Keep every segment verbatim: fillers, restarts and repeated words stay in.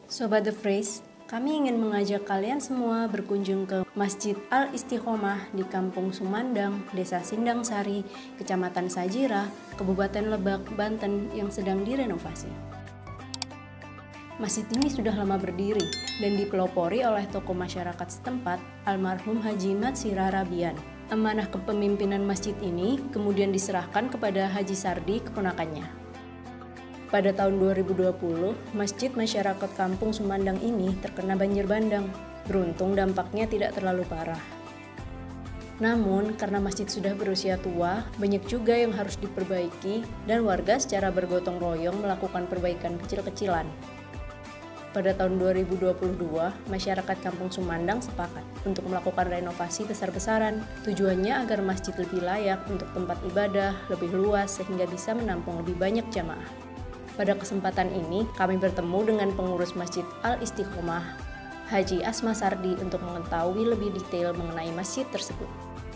Sobat The Phrase, kami ingin mengajak kalian semua berkunjung ke Masjid Al-Istiqomah di Kampung Sumandang, Desa Sindang Sari, Kecamatan Sajira, Kabupaten Lebak, Banten yang sedang direnovasi. Masjid ini sudah lama berdiri dan dipelopori oleh tokoh masyarakat setempat, almarhum Haji Matsira Rabian. Amanah kepemimpinan masjid ini kemudian diserahkan kepada Haji Sardi, keponakannya. Pada tahun dua ribu dua puluh, masjid masyarakat Kampung Sumandang ini terkena banjir bandang. Beruntung dampaknya tidak terlalu parah. Namun, karena masjid sudah berusia tua, banyak juga yang harus diperbaiki dan warga secara bergotong royong melakukan perbaikan kecil-kecilan. Pada tahun dua ribu dua puluh dua, masyarakat Kampung Sumandang sepakat untuk melakukan renovasi besar-besaran. Tujuannya agar masjid lebih layak untuk tempat ibadah, lebih luas sehingga bisa menampung lebih banyak jamaah. Pada kesempatan ini, kami bertemu dengan pengurus Masjid Al-Istiqomah, Haji Asma Sardi, untuk mengetahui lebih detail mengenai masjid tersebut.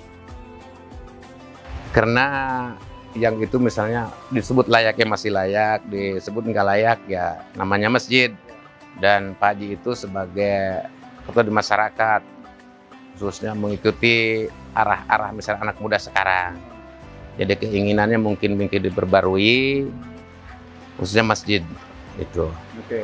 Karena yang itu misalnya disebut layaknya masih layak, disebut nggak layak ya namanya masjid. Dan Pak Haji itu sebagai ketua di masyarakat, khususnya mengikuti arah-arah misalnya anak muda sekarang. Jadi keinginannya mungkin mungkin diperbarui, khususnya masjid itu. Oke.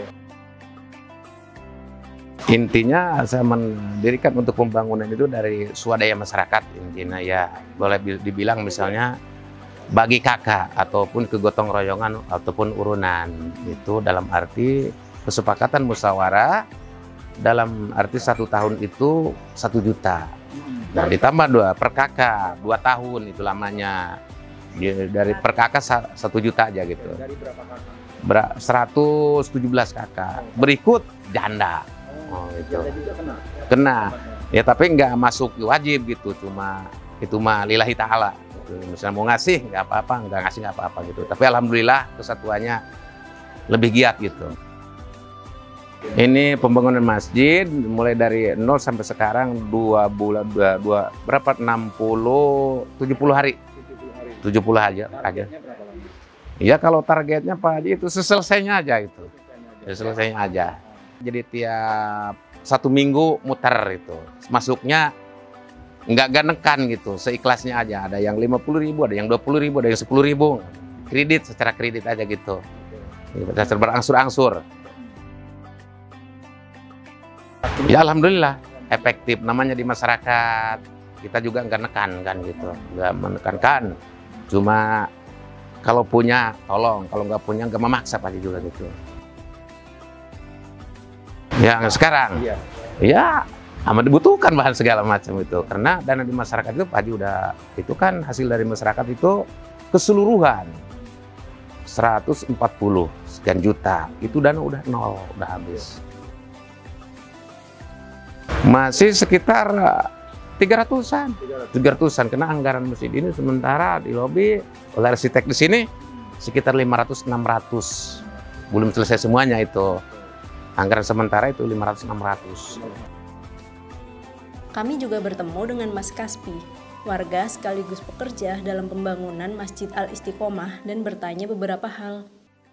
Intinya saya mendirikan untuk pembangunan itu dari swadaya masyarakat, intinya ya boleh dibilang misalnya bagi kakak ataupun kegotong royongan ataupun urunan, itu dalam arti kesepakatan musyawarah, dalam arti satu tahun itu satu juta. Nah ditambah dua per kakak dua tahun itu lamanya. Dari per kakak satu juta aja gitu. Dari berapa kakak? seratus tujuh belas kakak. Berikut janda. Oh, itu. Kena. Kena. Ya tapi nggak masuk wajib gitu, cuma itu mah lillahi ta'ala. Misalnya mau ngasih nggak apa-apa, nggak ngasih nggak apa-apa gitu. Tapi alhamdulillah kesatuannya lebih giat gitu. Ini pembangunan masjid mulai dari nol sampai sekarang dua bulan dua, dua berapa enam puluh tujuh puluh hari. tujuh puluh aja aja. Iya kalau targetnya Pak Haji itu selesainya aja itu. Selesainya aja. Jadi tiap satu minggu muter itu. Masuknya nggak ganekan gitu, seikhlasnya aja. Ada yang lima puluh ribu, ada yang dua puluh ribu, ada yang sepuluh ribu. Kredit secara kredit aja gitu. Dasar berangsur-angsur. Ya alhamdulillah efektif, namanya di masyarakat kita juga nggak nekan kan gitu, nggak menekankan, cuma kalau punya tolong, kalau nggak punya nggak memaksa pasti juga gitu. Yang sekarang iya. Ya amat dibutuhkan bahan segala macam itu, karena dana di masyarakat itu Pak Haji udah itu kan hasil dari masyarakat itu keseluruhan seratus empat puluh sekian juta, itu dana udah nol, udah habis. Masih sekitar tiga ratusan, tiga ratusan kena anggaran masjid ini, sementara di lobi oleh arsitek di sini sekitar lima ratus enam ratus. Belum selesai semuanya itu. Anggaran sementara itu lima ratus enam ratus. Kami juga bertemu dengan Mas Kaspi, warga sekaligus pekerja dalam pembangunan Masjid Al-Istiqomah, dan bertanya beberapa hal.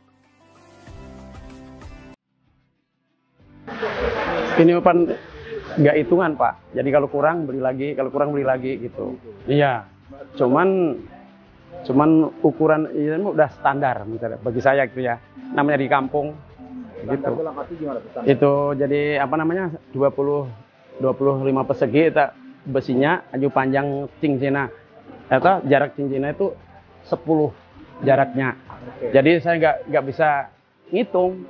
Ini pan nggak hitungan Pak, jadi kalau kurang beli lagi, kalau kurang beli lagi gitu. Iya, cuman cuman ukuran ini udah standar misalnya bagi saya gitu ya, namanya di kampung gitu. Itu jadi apa namanya dua puluh dua puluh lima persegi, itu besinya aju panjang cincina, atau jarak cincina itu sepuluh jaraknya. Jadi saya nggak nggak bisa ngitung.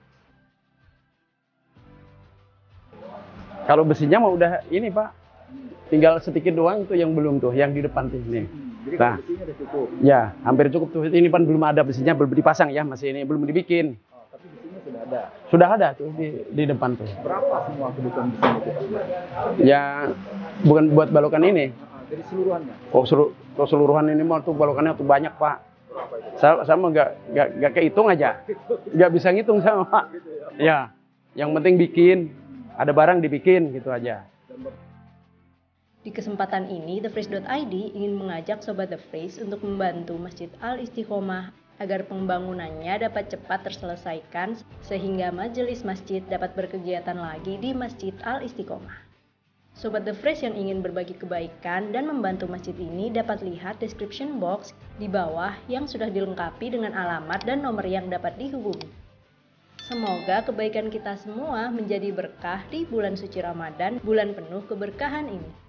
Kalau besinya mau udah ini Pak, tinggal sedikit doang tuh yang belum tuh, yang di depan tuh ini. Jadi nah, besinya udah cukup. Ya, hampir cukup tuh. Ini kan belum ada besinya, belum dipasang ya, masih ini belum dibikin. Oh, tapi besinya sudah ada. Sudah ada tuh di, di depan tuh. Berapa semua kebutuhan besinya itu Pak? Ya, bukan buat balokan ini. Jadi seluruhannya. Oh, seluruh, keseluruhan ini mah tuh balokannya tuh banyak Pak. Saya sama nggak nggak nggak kehitung aja, nggak bisa ngitung sama Pak. Ya, yang penting bikin. Ada barang dibikin gitu aja. Di kesempatan ini, The Phrase dot I D ingin mengajak Sobat The Phrase untuk membantu Masjid Al-Istiqomah agar pembangunannya dapat cepat terselesaikan sehingga majelis masjid dapat berkegiatan lagi di Masjid Al-Istiqomah. Sobat The Fresh yang ingin berbagi kebaikan dan membantu masjid ini dapat lihat description box di bawah yang sudah dilengkapi dengan alamat dan nomor yang dapat dihubungi. Semoga kebaikan kita semua menjadi berkah di bulan suci Ramadan, bulan penuh keberkahan ini.